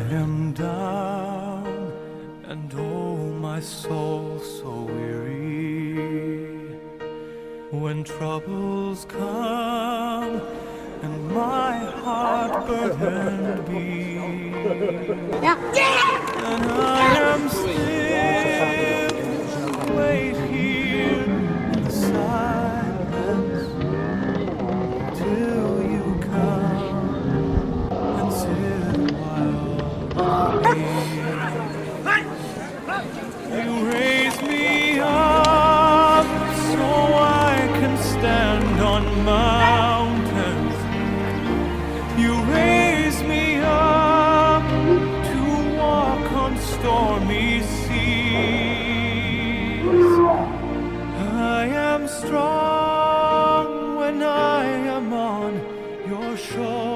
am down, and oh, my soul so weary. When troubles come, and my heart burdened be, and I am still to wait here in the silence till you come and sit a while with me. You raise me up so I can stand on mountains. You raise me up to walk on stormy seas. I am strong when I am on your shore.